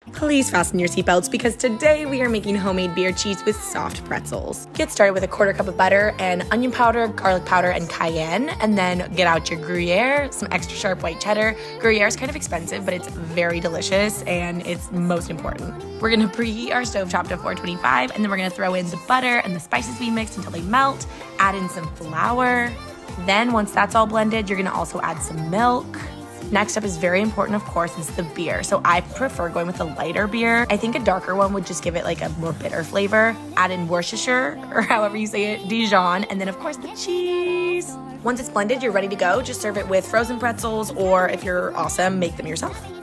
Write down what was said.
Please fasten your seatbelts because today we are making homemade beer cheese with soft pretzels. Get started with a 1/4 cup of butter and onion powder, garlic powder, and cayenne, and then get out your Gruyere, some extra sharp white cheddar. Gruyere is kind of expensive, but it's very delicious and it's most important. We're gonna preheat our stovetop to 425, and then we're gonna throw in the butter and the spices we mixed until they melt, add in some flour. Then once that's all blended, you're gonna also add some milk. Next up is very important, of course, is the beer. So I prefer going with a lighter beer. I think a darker one would just give it like a more bitter flavor. Add in Worcestershire, or however you say it, Dijon, and then of course the cheese. Once it's blended, you're ready to go. Just serve it with frozen pretzels, or if you're awesome, make them yourself.